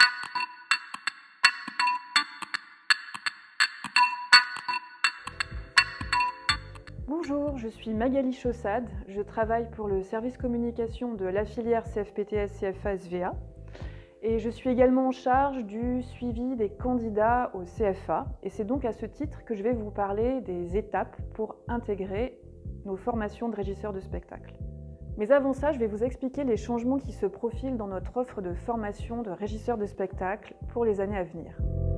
Bonjour, je suis Magali Chaussade, je travaille pour le service communication de la filière CFPTS-CFA-SVA et je suis également en charge du suivi des candidats au CFA et c'est donc à ce titre que je vais vous parler des étapes pour intégrer nos formations de régisseurs de spectacle. Mais avant ça, je vais vous expliquer les changements qui se profilent dans notre offre de formation de régisseurs de spectacle pour les années à venir.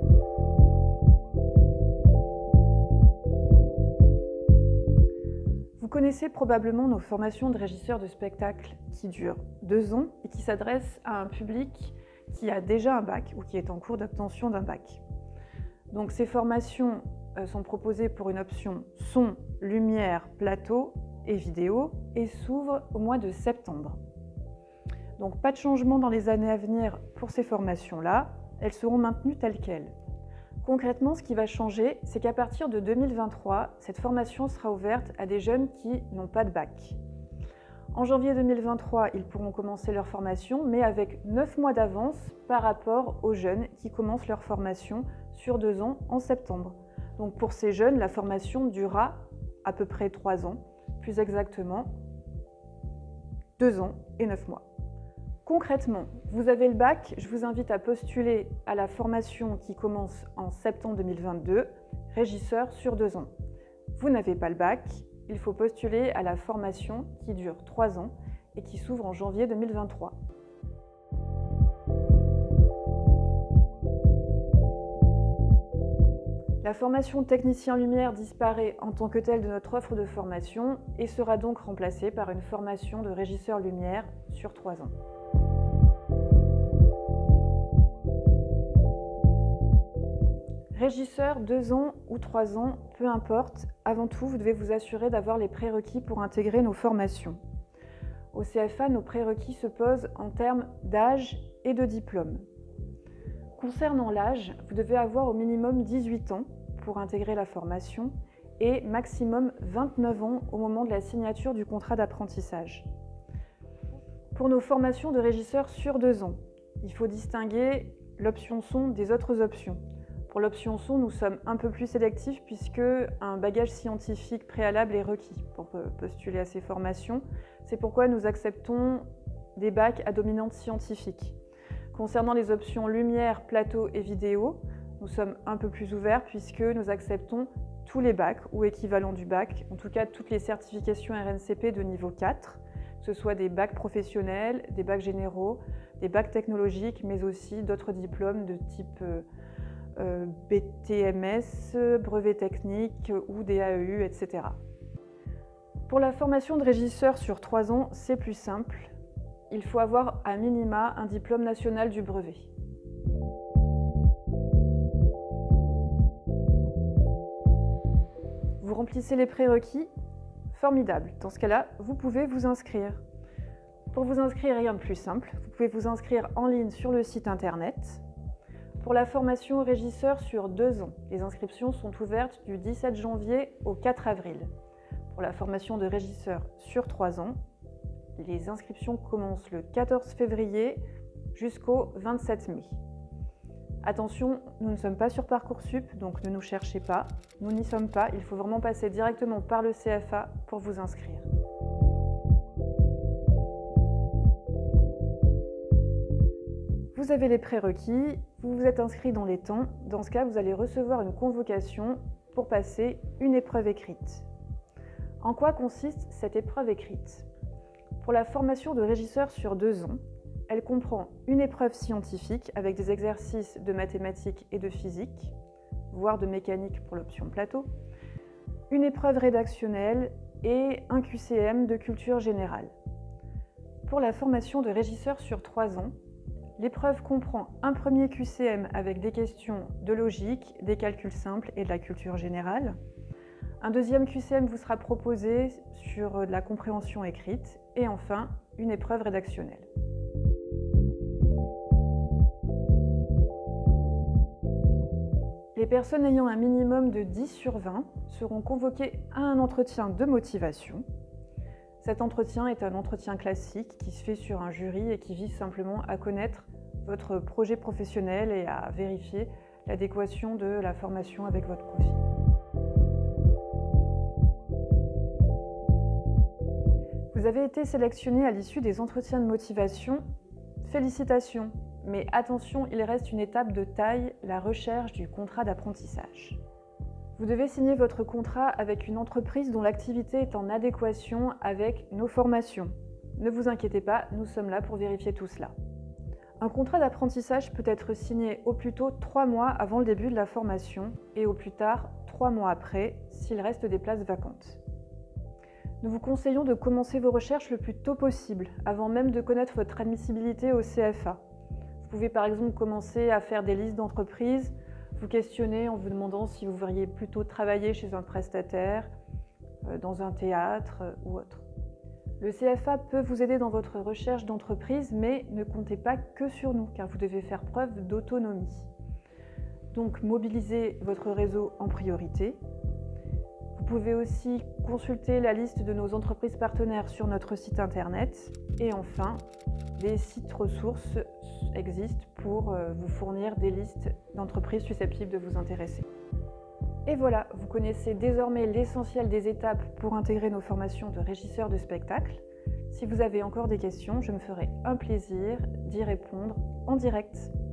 Vous connaissez probablement nos formations de régisseurs de spectacle qui durent 2 ans et qui s'adressent à un public qui a déjà un bac ou qui est en cours d'obtention d'un bac. Donc ces formations sont proposées pour une option son, lumière, plateau et vidéo et s'ouvrent au mois de septembre. Donc pas de changement dans les années à venir pour ces formations-là, elles seront maintenues telles quelles. Concrètement, ce qui va changer, c'est qu'à partir de 2023, cette formation sera ouverte à des jeunes qui n'ont pas de bac. En janvier 2023, ils pourront commencer leur formation, mais avec 9 mois d'avance par rapport aux jeunes qui commencent leur formation sur 2 ans en septembre. Donc pour ces jeunes, la formation durera à peu près 3 ans, plus exactement 2 ans et 9 mois. Concrètement, vous avez le bac, je vous invite à postuler à la formation qui commence en septembre 2022, régisseur sur 2 ans. Vous n'avez pas le bac, il faut postuler à la formation qui dure 3 ans et qui s'ouvre en janvier 2023. La formation technicien lumière disparaît en tant que telle de notre offre de formation et sera donc remplacée par une formation de régisseur lumière sur 3 ans. Régisseur, 2 ans ou 3 ans, peu importe, avant tout, vous devez vous assurer d'avoir les prérequis pour intégrer nos formations. Au CFA, nos prérequis se posent en termes d'âge et de diplôme. Concernant l'âge, vous devez avoir au minimum 18 ans pour intégrer la formation et maximum 29 ans au moment de la signature du contrat d'apprentissage. Pour nos formations de régisseurs sur 2 ans, il faut distinguer l'option son des autres options. Pour l'option son, nous sommes un peu plus sélectifs puisque un bagage scientifique préalable est requis pour postuler à ces formations. C'est pourquoi nous acceptons des bacs à dominante scientifique. Concernant les options lumière, plateau et vidéo, nous sommes un peu plus ouverts puisque nous acceptons tous les bacs ou équivalents du bac, en tout cas toutes les certifications RNCP de niveau 4, que ce soit des bacs professionnels, des bacs généraux, des bacs technologiques, mais aussi d'autres diplômes de type BTMS, brevet technique ou DAEU, etc. Pour la formation de régisseur sur 3 ans, c'est plus simple. Il faut avoir à minima un diplôme national du brevet. Vous remplissez les prérequis, formidable. Dans ce cas-là, vous pouvez vous inscrire. Pour vous inscrire, rien de plus simple. Vous pouvez vous inscrire en ligne sur le site internet. Pour la formation régisseur sur 2 ans, les inscriptions sont ouvertes du 17 janvier au 4 avril. Pour la formation de régisseur sur 3 ans, les inscriptions commencent le 14 février jusqu'au 27 mai. Attention, nous ne sommes pas sur Parcoursup, donc ne nous cherchez pas. Nous n'y sommes pas, il faut vraiment passer directement par le CFA pour vous inscrire. Vous avez les prérequis, vous vous êtes inscrit dans les temps. Dans ce cas, vous allez recevoir une convocation pour passer une épreuve écrite. En quoi consiste cette épreuve écrite ? Pour la formation de régisseur sur 2 ans, elle comprend une épreuve scientifique avec des exercices de mathématiques et de physique, voire de mécanique pour l'option plateau, une épreuve rédactionnelle et un QCM de culture générale. Pour la formation de régisseur sur 3 ans, l'épreuve comprend un premier QCM avec des questions de logique, des calculs simples et de la culture générale. Un deuxième QCM vous sera proposé sur de la compréhension écrite et enfin une épreuve rédactionnelle. Les personnes ayant un minimum de 10 sur 20 seront convoquées à un entretien de motivation. Cet entretien est un entretien classique qui se fait sur un jury et qui vise simplement à connaître votre projet professionnel et à vérifier l'adéquation de la formation avec votre profil. Vous avez été sélectionné à l'issue des entretiens de motivation. Félicitations! Mais attention, il reste une étape de taille, la recherche du contrat d'apprentissage. Vous devez signer votre contrat avec une entreprise dont l'activité est en adéquation avec nos formations. Ne vous inquiétez pas, nous sommes là pour vérifier tout cela. Un contrat d'apprentissage peut être signé au plus tôt 3 mois avant le début de la formation et au plus tard 3 mois après s'il reste des places vacantes. Nous vous conseillons de commencer vos recherches le plus tôt possible, avant même de connaître votre admissibilité au CFA. Vous pouvez par exemple commencer à faire des listes d'entreprises, vous questionner en vous demandant si vous verriez plutôt travailler chez un prestataire, dans un théâtre ou autre. Le CFA peut vous aider dans votre recherche d'entreprise, mais ne comptez pas que sur nous, car vous devez faire preuve d'autonomie. Donc, mobilisez votre réseau en priorité. Vous pouvez aussi consulter la liste de nos entreprises partenaires sur notre site internet. Et enfin, des sites ressources existent pour vous fournir des listes d'entreprises susceptibles de vous intéresser. Et voilà, vous connaissez désormais l'essentiel des étapes pour intégrer nos formations de régisseurs de spectacle. Si vous avez encore des questions, je me ferai un plaisir d'y répondre en direct.